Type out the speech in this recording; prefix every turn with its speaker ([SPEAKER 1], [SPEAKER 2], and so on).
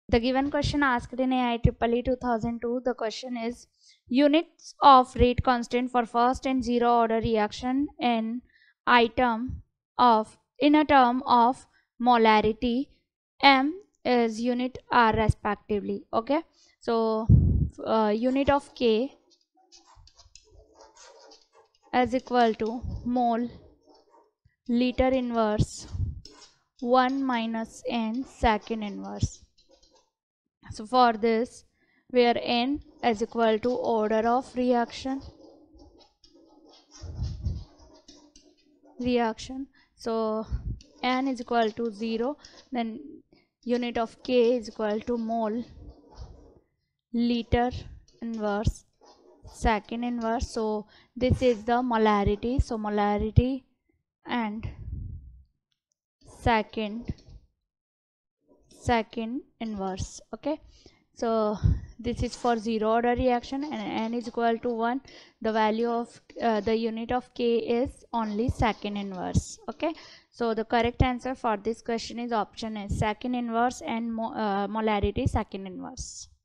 [SPEAKER 1] The given question asked in IEEE 2002, the question is units of rate constant for first and zero order reaction in a term of molarity. M is unit R respectively. Okay, so unit of K is equal to mole liter inverse 1 minus n second inverse. So for this, where n is equal to order of reaction, so n is equal to 0, then unit of K is equal to mole liter inverse second inverse. So this is the molarity, so molarity and second inverse. Okay, so this is for zero order reaction, and n is equal to 1. The value of the unit of K is only second inverse. Okay, so the correct answer for this question is option is second inverse and molarity second inverse.